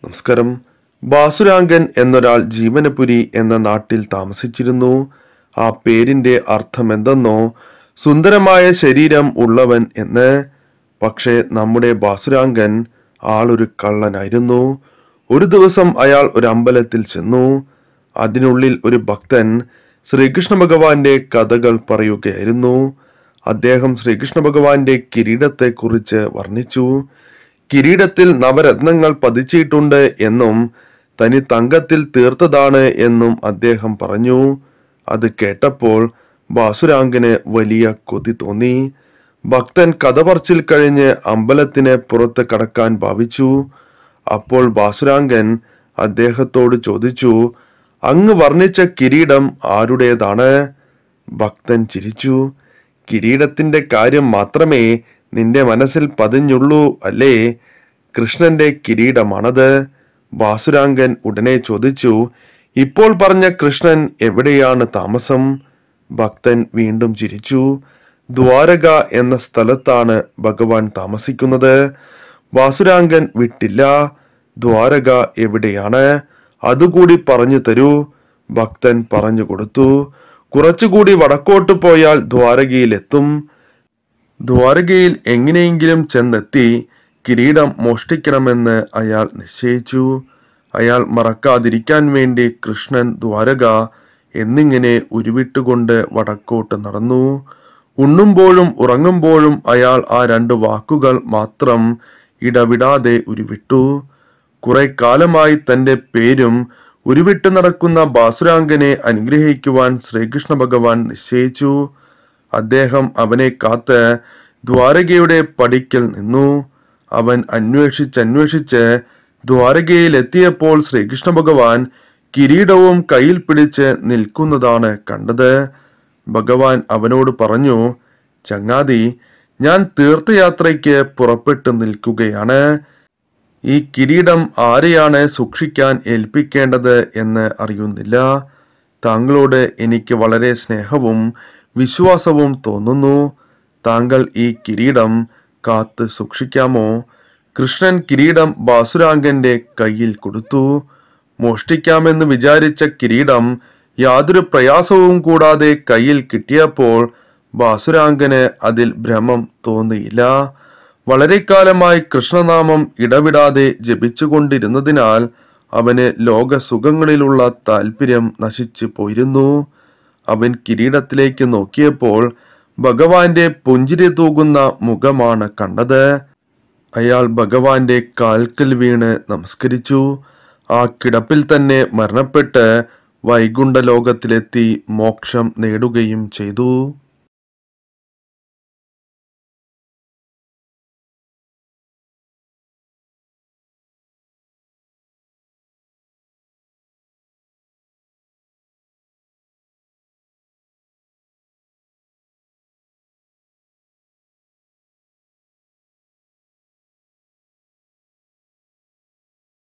നമസ്കാരം. ബാസുരാംഗൻ എന്നൊരാൾ ജീവനപുരി എന്ന നാട്ടിൽ താമസിച്ചിരുന്നു. ആ പേരിന്റെ അർത്ഥം എന്തെന്നോ, സുന്ദരമായ ശരീരം ഉള്ളവൻ എന്ന്. പക്ഷേ നമ്മുടെ ബാസുരാംഗൻ ആളൊരു കള്ളനായിരുന്നു. ഒരു ദിവസം അയാൾ ഒരു അമ്പലത്തിൽ ചെന്നു. അതിനുള്ളിൽ ഒരു ഭക്തൻ ശ്രീകൃഷ്ണ ഭഗവാന്റെ കഥകൾ പറയുകയായിരുന്നു. അദ്ദേഹം ശ്രീകൃഷ്ണ ഭഗവാന്റെ കിരീടത്തെക്കുറിച്ച് വർണ്ണിച്ചു. കിരീടത്തിൽ നവരത്നങ്ങൾ പതിച്ചിട്ടുണ്ട് എന്നും തനി തങ്കത്തിൽ തീർത്തതാണ് എന്നും അദ്ദേഹം പറഞ്ഞു. അത് കേട്ടപ്പോൾ ബാസുരാംഗന് വലിയ കൊതി തോന്നി. ഭക്തൻ കഥ പറച്ചിൽ കഴിഞ്ഞ് അമ്പലത്തിന് പുറത്ത് കടക്കാൻ ഭാവിച്ചു. അപ്പോൾ ബാസുരാംഗൻ അദ്ദേഹത്തോട് ചോദിച്ചു, അങ്ങ് വർണ്ണിച്ച കിരീടം ആരുടേതാണ്? ഭക്തൻ ചിരിച്ചു. കിരീടത്തിന്റെ കാര്യം മാത്രമേ നിന്റെ മനസ്സിൽ പതിഞ്ഞുള്ളൂ അല്ലേ? കൃഷ്ണന്റെ കിരീടമാണത്. ബാസുരാംഗൻ ഉടനെ ചോദിച്ചു, ഇപ്പോൾ പറഞ്ഞ കൃഷ്ണൻ എവിടെയാണ് താമസം? ഭക്തൻ വീണ്ടും ചിരിച്ചു. ദ്വാരക എന്ന സ്ഥലത്താണ് ഭഗവാൻ താമസിക്കുന്നത്. ബാസുരാംഗൻ വിട്ടില്ല. ദ്വാരക എവിടെയാണ്? അതുകൂടി പറഞ്ഞു തരൂ. ഭക്തൻ പറഞ്ഞു കൊടുത്തു. കുറച്ചുകൂടി വടക്കോട്ട് പോയാൽ ദ്വാരകയിലെത്തും. ദ്വാരകയിൽ എങ്ങനെയെങ്കിലും ചെന്നെത്തി കിരീടം മോഷ്ടിക്കണമെന്ന് അയാൾ നിശ്ചയിച്ചു. അയാൾ മറക്കാതിരിക്കാൻ വേണ്ടി കൃഷ്ണൻ, ദ്വാരക എന്നിങ്ങനെ ഉരുവിട്ടുകൊണ്ട് വടക്കോട്ട് നടന്നു. ഉണ്ണുമ്പോഴും ഉറങ്ങുമ്പോഴും അയാൾ ആ രണ്ട് വാക്കുകൾ മാത്രം ഇടവിടാതെ ഉരുവിട്ടു. കുറെ കാലമായി തന്റെ പേരും ഉരുവിട്ട് നടക്കുന്ന ബാസുരാംഗനെ അനുഗ്രഹിക്കുവാൻ ശ്രീകൃഷ്ണ ഭഗവാൻ നിശ്ചയിച്ചു. അദ്ദേഹം അവനെ കാത്ത് ദ്വാരകയുടെ പടിക്കൽ നിന്നു. അവൻ അന്വേഷിച്ച് ദ്വാരകയിൽ എത്തിയപ്പോൾ ശ്രീകൃഷ്ണ ഭഗവാൻ കിരീടവും കയ്യിൽ പിടിച്ച് നിൽക്കുന്നതാണ് കണ്ടത്. ഭഗവാൻ അവനോട് പറഞ്ഞു, ചങ്ങാതി, ഞാൻ തീർത്ഥയാത്രയ്ക്ക് പുറപ്പെട്ടു നിൽക്കുകയാണ്. ഈ കിരീടം ആരെയാണ് സൂക്ഷിക്കാൻ ഏൽപ്പിക്കേണ്ടത് എന്ന് അറിയുന്നില്ല. താങ്കളോട് എനിക്ക് വളരെ സ്നേഹവും വിശ്വാസവും തോന്നുന്നു. താങ്കൾ ഈ കിരീടം കാത്ത് സൂക്ഷിക്കാമോ? കൃഷ്ണൻ കിരീടം ബാസുരാംഗന്റെ കയ്യിൽ കൊടുത്തു. മോഷ്ടിക്കാമെന്ന് വിചാരിച്ച കിരീടം യാതൊരു പ്രയാസവും കൂടാതെ കയ്യിൽ കിട്ടിയപ്പോൾ ബാസുരാംഗന് അതിൽ ഭ്രമം തോന്നിയില്ല. വളരെ കാലമായി കൃഷ്ണനാമം ഇടവിടാതെ ജപിച്ചുകൊണ്ടിരുന്നതിനാൽ അവന് ലോകസുഖങ്ങളിലുള്ള താല്പര്യം നശിച്ചു പോയിരുന്നു. അവൻ കിരീടത്തിലേക്ക് നോക്കിയപ്പോൾ ഭഗവാന്റെ പുഞ്ചിരി തൂകുന്ന മുഖമാണ് കണ്ടത്. അയാൾ ഭഗവാന്റെ കാൽക്കൽ വീണ് നമസ്കരിച്ചു. ആ കിടപ്പിൽ തന്നെ മരണപ്പെട്ട് വൈകുണ്ഠ ലോകത്തിലെത്തി മോക്ഷം നേടുകയും ചെയ്തു.